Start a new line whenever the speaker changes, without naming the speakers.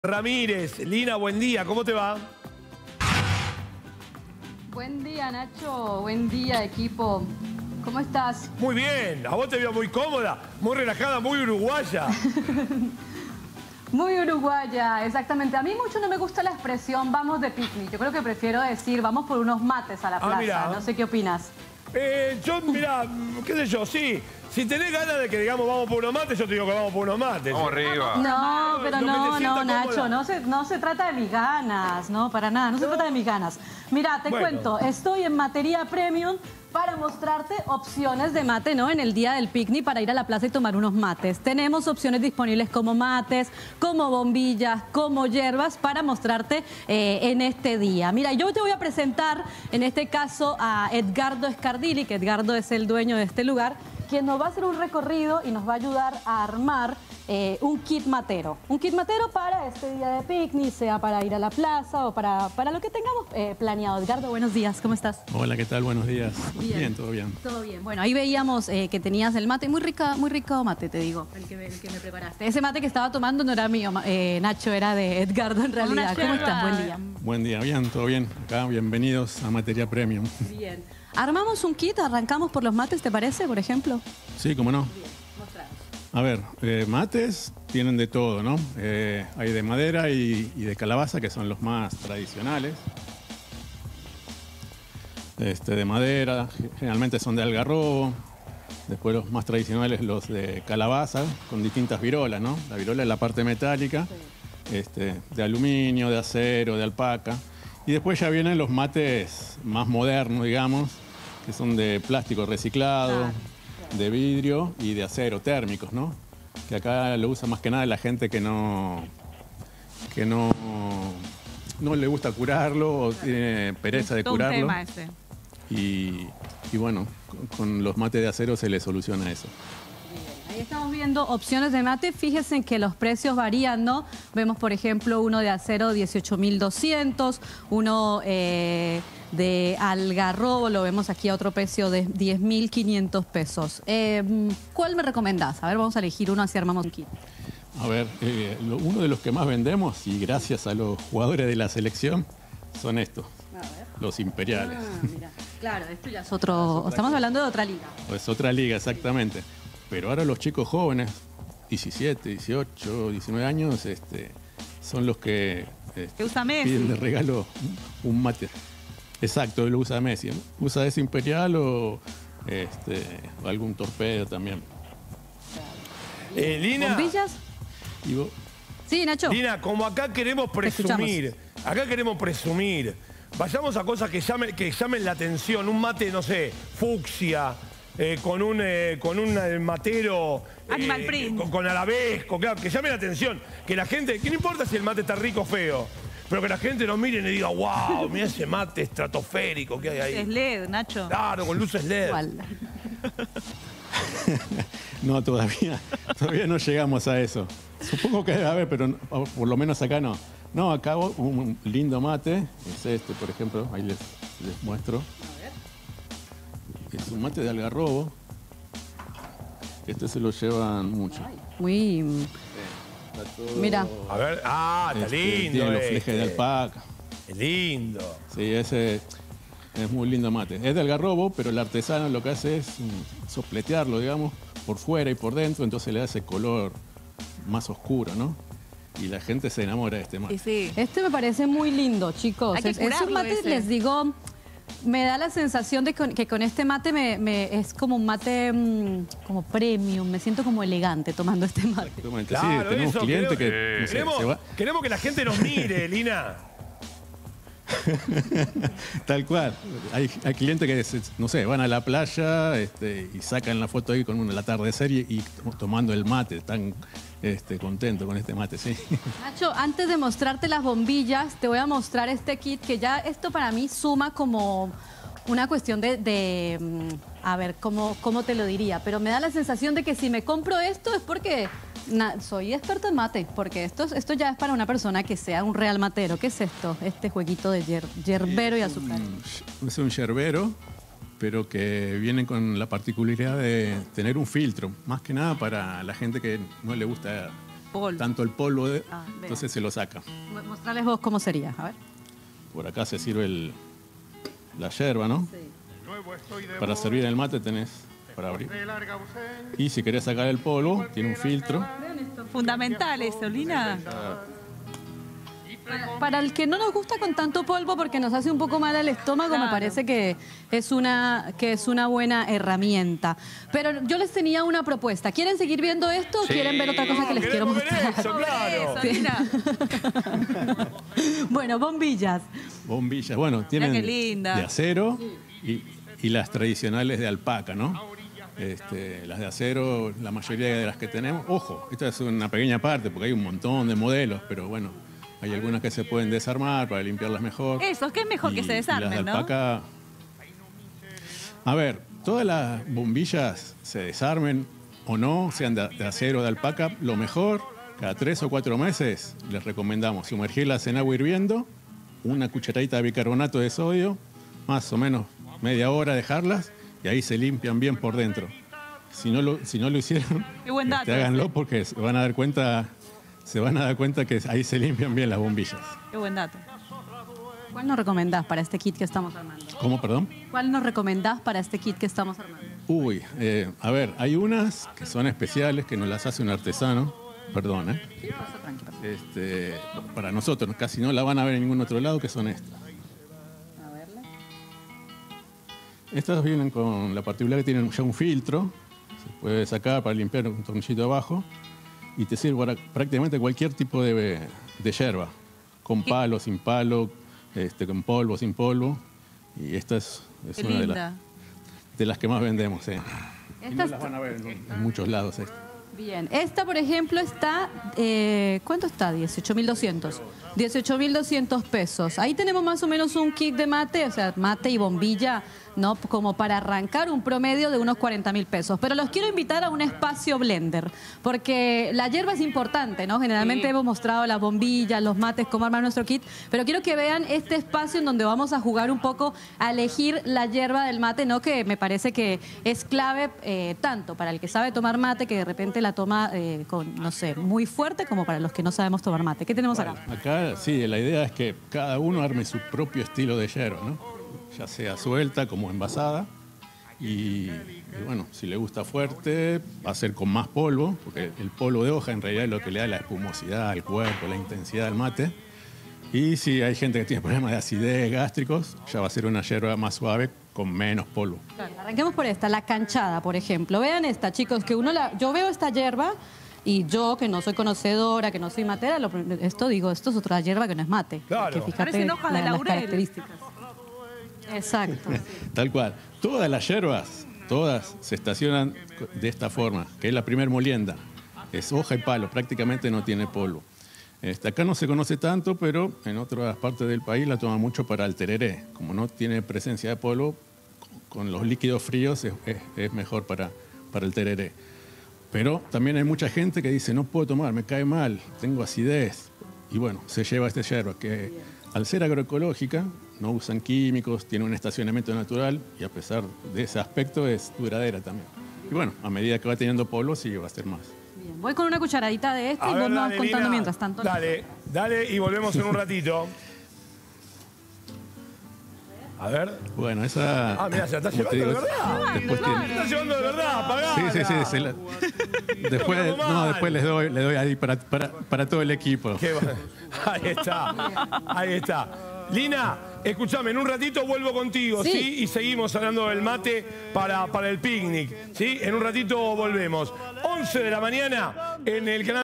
Ramírez. Lina, buen día, ¿cómo te va?
Buen día, Nacho. Buen día, equipo. ¿Cómo estás?
Muy bien, a vos te veo muy cómoda, muy relajada, muy uruguaya.
Muy uruguaya, exactamente. A mí mucho no me gusta la expresión vamos de picnic. Yo creo que prefiero decir vamos por unos mates a la plaza.
Mirá.
No sé qué opinas.
Mirá, qué sé yo, sí. Si tenés ganas de que digamos vamos por unos mates, yo te digo que vamos por unos mates.
Vamos arriba.
No, pero no, Nacho,
cómoda.
no se trata de mis ganas, no, para nada, no se trata de mis ganas. Mira, te cuento, estoy en Matería Premium para mostrarte opciones de mate, ¿no? En el día del picnic para ir a la plaza y tomar unos mates. Tenemos opciones disponibles como mates, como bombillas, como hierbas para mostrarte en este día. Mira, yo te voy a presentar en este caso a Edgardo Scardilli, que Edgardo es el dueño de este lugar, quien nos va a hacer un recorrido y nos va a ayudar a armar un kit matero. Un kit matero para este día de picnic, sea para ir a la plaza o para lo que tengamos planeado. Edgardo, buenos días, ¿cómo estás?
Hola, ¿qué tal? Buenos días. Bien, todo bien.
Todo bien. Bueno, ahí veíamos que tenías el mate, muy rico mate, te digo, el que me preparaste. Ese mate que estaba tomando no era mío, Nacho, era de Edgardo en realidad. ¿Cómo estás? Buen día.
Buen día, bien, todo bien. Acá, bienvenidos a Materia Premium.
Bien. Armamos un kit, arrancamos por los mates, ¿te parece, por ejemplo?
Sí, cómo no.
Bien, mostramos.
A ver, mates tienen de todo, ¿no? Hay de madera y de calabaza, que son los más tradicionales. De madera, generalmente son de algarrobo. Después los más tradicionales, los de calabaza, con distintas virolas, ¿no? La virola es la parte metálica, sí. De aluminio, de acero, de alpaca. Y después ya vienen los mates más modernos, digamos, que son de plástico reciclado, de vidrio y de acero, térmicos, ¿no? Que acá lo usa más que nada la gente que no le gusta curarlo o tiene pereza de curarlo.
Un tema ese.
Y bueno, con los mates de acero se le soluciona eso.
Ahí estamos viendo opciones de mate. Fíjense que los precios varían, ¿no? Vemos, por ejemplo, uno de acero 18.200, uno de algarrobo, lo vemos aquí a otro precio de 10.500 pesos. ¿Cuál me recomendás? A ver, vamos a elegir uno así armamos un kit.
A ver, uno de los que más vendemos, y gracias a los jugadores de la selección, son estos, los imperiales.
Mira. Claro, esto ya es otro... Estamos hablando de otra liga.
Es otra liga, exactamente. Pero ahora los chicos jóvenes, 17, 18, 19 años, son los que
usa Messi.
Piden de regalo un mate. Exacto, lo usa Messi, ¿no? Usa ese imperial o algún torpedo también.
Lina.
¿Bombillas? Sí, Nacho.
Lina, como acá queremos presumir, vayamos a cosas que llamen la atención. Un mate, no sé, fucsia, con un matero
Animal print.
con arabesco, claro, que llame la atención. Que la gente, que no importa si el mate está rico o feo, pero que la gente nos mire y diga, wow, mira ese mate estratosférico que hay ahí.
Es LED, Nacho.
Claro, con luces LED.
Igual.
No, todavía no llegamos a eso. Supongo que debe haber, pero por lo menos acá no. No, acá un lindo mate, es por ejemplo, ahí les muestro.
A ver.
Es un mate de algarrobo. Se lo llevan mucho.
Muy... Mira.
A ver, está lindo.
Tiene los flejes de alpaca.
Es lindo.
Sí, ese es muy lindo mate. Es de algarrobo, pero el artesano lo que hace es sopletearlo, digamos, por fuera y por dentro, entonces le da ese color más oscuro, ¿no? Y la gente se enamora de este mate.
Sí.
Este me parece muy lindo, chicos.
Hay que
Es
curarlo
un mate,
ese.
les digo, me da la sensación de que con este mate es como un mate como premium. Me siento como elegante tomando este mate.
Exactamente.
Claro,
sí, tenemos
eso,
clientes que no sé, se va.
queremos que la gente nos mire, Lina.
Tal cual. Hay clientes que, no sé, van a la playa y sacan la foto ahí con el atardecer y tomando el mate. Están contentos con este mate, sí.
Nacho, antes de mostrarte las bombillas, te voy a mostrar este kit que ya esto para mí suma como una cuestión a ver, ¿cómo te lo diría? Pero me da la sensación de que si me compro esto es porque soy experto en mate, porque esto ya es para una persona que sea un real matero. ¿Qué es esto? Este jueguito de yerbero y azúcar.
Es un yerbero, pero que viene con la particularidad de tener un filtro, más que nada para la gente que no le gusta
Polvo.
tanto el polvo,
Vea.
entonces se lo saca.
Mostrarles vos cómo sería, a ver.
Por acá se sirve la yerba, ¿no? Para servir el mate tenés para abrir. Y si querés sacar el polvo, tiene un filtro.
Fundamental eso, Lina.
Para el que no nos gusta con tanto polvo porque nos hace un poco mal al estómago,
Claro.
me parece que es una buena herramienta. Pero yo les tenía una propuesta. ¿Quieren seguir viendo esto o quieren ver otra cosa que les quiero
queremos ver
mostrar?
eso, claro.
Eso, Lina.
Bueno, bombillas.
Bombillas, bueno, tienen
qué linda.
de acero y las tradicionales de alpaca, ¿no? Las de acero, la mayoría de las que tenemos, ojo, esta es una pequeña parte porque hay un montón de modelos, pero bueno, hay algunas que se pueden desarmar para limpiarlas mejor.
Eso, es que es mejor que se
Y
desarmen,
las de
¿no?
alpaca, a ver, todas las bombillas se desarmen o no, sean de acero o de alpaca, lo mejor, cada 3 o 4 meses les recomendamos sumergirlas en agua hirviendo, una cucharadita de bicarbonato de sodio, más o menos media hora dejarlas y ahí se limpian bien por dentro. Si no lo hicieron,
Qué buen dato
háganlo
ese.
porque se van a dar cuenta que ahí se limpian bien las bombillas.
Qué buen dato.
¿Cuál nos recomendás para este kit que estamos armando?
¿Cómo, perdón?
¿Cuál nos recomendás para este kit que estamos armando?
Uy, a ver, hay unas que son especiales, que nos las hace un artesano, perdón, para nosotros, casi no la van a ver en ningún otro lado, que son estas. Estas vienen con la particularidad que tienen ya un filtro, se puede sacar para limpiar un tornillito abajo y te sirve para prácticamente cualquier tipo de yerba, con palo, sin palo, con polvo, sin polvo. Y esta es
Qué
una
linda.
de las que más vendemos. Y no
Estas-
las van a ver en muchos lados.
Bien, esta por ejemplo está, ¿cuánto está? 18.200. 18.200 pesos. Ahí tenemos más o menos un kit de mate, o sea, mate y bombilla, ¿no? Como para arrancar un promedio de unos 40.000 pesos. Pero los quiero invitar a un espacio blender, porque la hierba es importante, ¿no? Generalmente hemos mostrado las bombillas, los mates, cómo armar nuestro kit, pero quiero que vean este espacio en donde vamos a jugar un poco a elegir la hierba del mate, ¿no? Que me parece que es clave tanto para el que sabe tomar mate, que de repente la toma con, no sé, muy fuerte, como para los que no sabemos tomar mate. ¿Qué tenemos acá?
Acá sí, la idea es que cada uno arme su propio estilo de yerba, ¿no? Ya sea suelta como envasada. Y bueno, si le gusta fuerte, va a ser con más polvo, porque el polvo de hoja en realidad es lo que le da la espumosidad al cuerpo, la intensidad al mate. Y si hay gente que tiene problemas de acidez gástricos, ya va a ser una yerba más suave con menos polvo.
Arranquemos por esta, la canchada, por ejemplo. Vean esta, chicos, que yo veo esta hierba y yo, que no soy conocedora, que no soy matera, esto es otra hierba que no es mate.
Claro.
Que fíjate
Parecen hojas de
las
laurel.
características. Exacto.
Tal cual. Todas las yerbas, todas se estacionan de esta forma, que es la primer molienda. Es hoja y palo, prácticamente no tiene polvo. Acá no se conoce tanto, pero en otras partes del país la toman mucho para el tereré. Como no tiene presencia de polvo, con los líquidos fríos es mejor para el tereré. Pero también hay mucha gente que dice, no puedo tomar, me cae mal, tengo acidez. Y bueno, se lleva esta yerba que al ser agroecológica, no usan químicos, tiene un estacionamiento natural y a pesar de ese aspecto es duradera también. Y bueno, a medida que va teniendo polvo, sí va a ser más.
Bien, voy con una cucharadita de esta
A
y
ver,
vos me vas
dale,
contando
Lina.
mientras tanto.
Dale y volvemos en un ratito. A ver.
Bueno, esa...
Ah, mira, se la está
como te
llevando de
digo,
verdad.
después
Se
tiene-
la está llevando de verdad, apagala.
Sí. Después,
Estamos mal.
después les doy ahí para todo el equipo.
Qué va- Ahí está. Ahí está. Lina, escúchame, en un ratito vuelvo contigo,
Sí.
¿sí? Y seguimos hablando del mate para el picnic, ¿sí? En un ratito volvemos. 11 de la mañana en el canal.